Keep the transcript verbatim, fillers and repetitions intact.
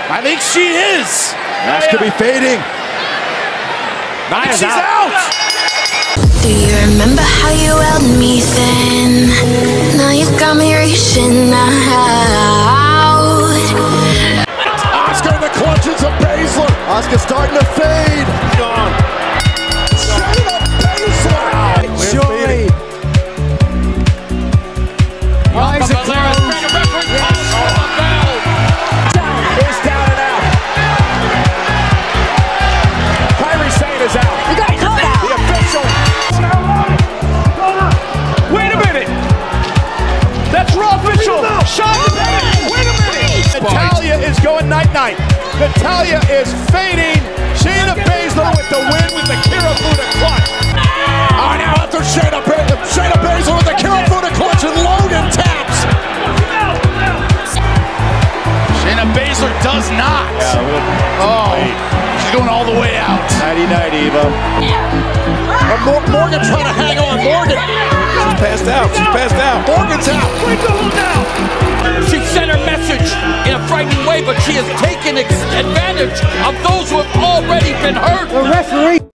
I think she is. Match could be fading. Nice, she's out. out. Do you remember how you held me then? Now you got me reaching out. Oscar in the clutches of Baszler. Oscar starting to fade. Gone. Shayna Baszler. Joy. Eyes are closed. It's down and out. Kyrie Sane is out. You got caught out. The official. Wait a minute. That's raw official. Shayna. Wait a minute. Natalya is going night-night. Natalya is fading. Shayna Baszler with the win with the Kirifuda Clutch. Oh, now after Shayna Baszler, Shayna Baszler with the Kirifuda Clutch and Logan taps. Shayna Baszler does not. Yeah, oh, she's going all the way out. Nighty-night, Eva. Uh, Mor Morgan trying to hang on. Morgan. She's passed out. She's passed out. Morgan's out. She sent her message in a frightening way, but she has taken advantage of those who have already been hurt. The referee